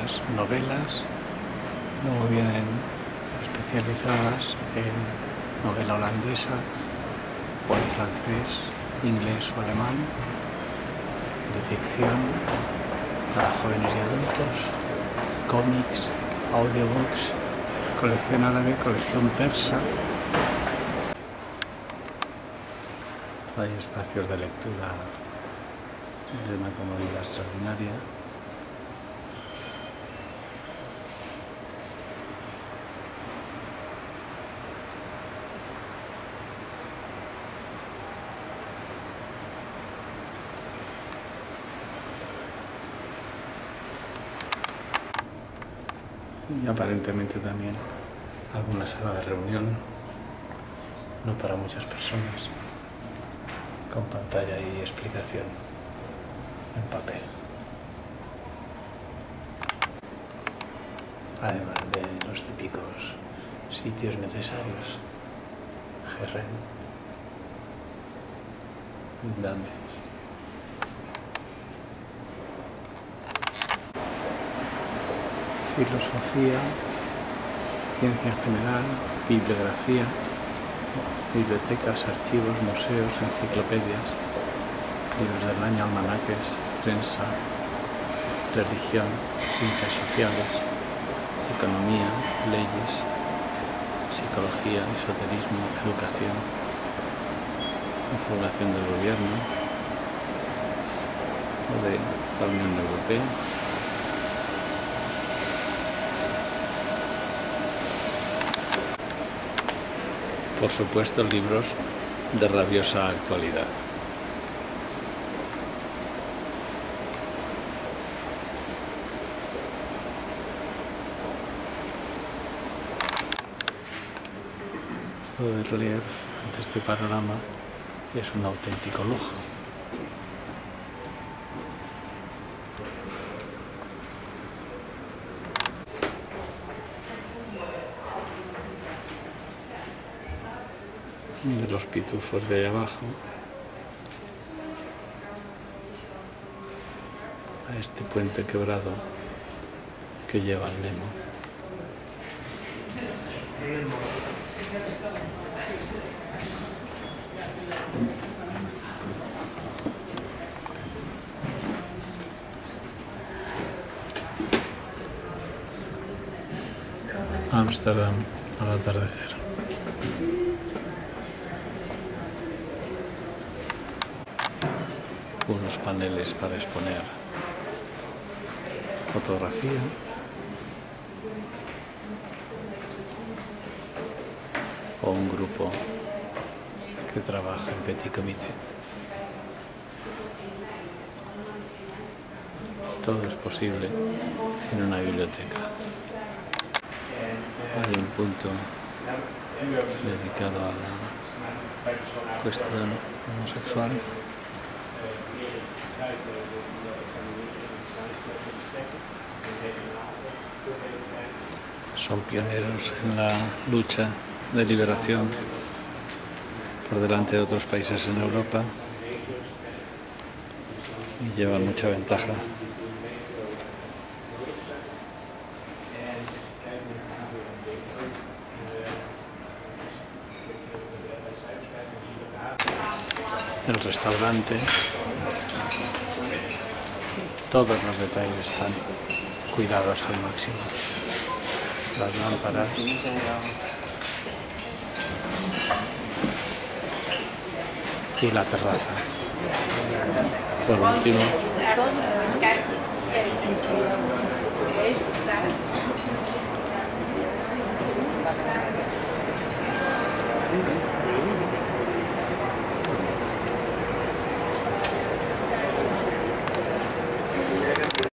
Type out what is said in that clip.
algunas novelas, luego vienen especializadas en novela holandesa o en francés, inglés o alemán, de ficción para jóvenes y adultos, cómics, audiobooks, colección árabe, colección persa. Hay espacios de lectura de una comodidad extraordinaria. Y aparentemente también alguna sala de reunión, no para muchas personas, con pantalla y explicación en papel. Además de los típicos sitios necesarios, Gerren, Dames. Filosofía, ciencia general, bibliografía, bibliotecas, archivos, museos, enciclopedias, libros del año, almanaques, prensa, religión, ciencias sociales, economía, leyes, psicología, esoterismo, educación, información del gobierno o de la Unión Europea. Por supuesto, libros de rabiosa actualidad. Poder leer ante este panorama es un auténtico lujo. De los pitufos de ahí abajo a este puente quebrado que lleva al Nemo. Ámsterdam al atardecer. Unos paneles para exponer fotografía, o un grupo que trabaja en petit comité. Todo es posible en una biblioteca. Hay un punto dedicado a la cuestión homosexual. Son pioneros en la lucha de liberación por delante de otros países en Europa y llevan mucha ventaja. El restaurante, todos los detalles están cuidados al máximo. Las lámparas, y la terraza. Por último,